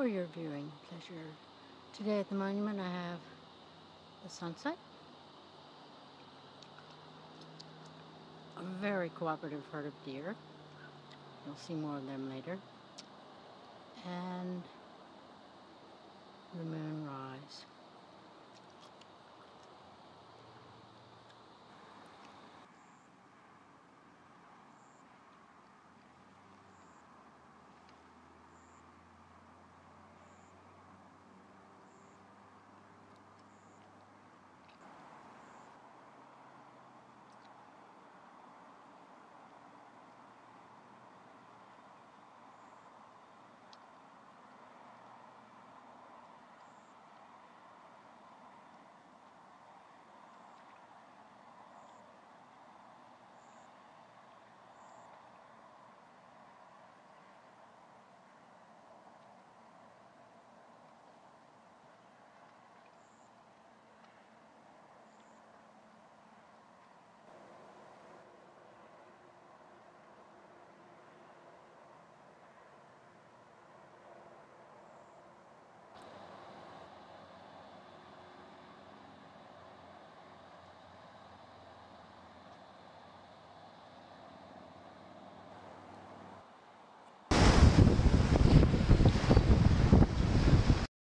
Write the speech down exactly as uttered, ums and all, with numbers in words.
your viewing pleasure. Today at the monument I have the sunset, a very cooperative herd of deer. You'll see more of them later. And the moon rise.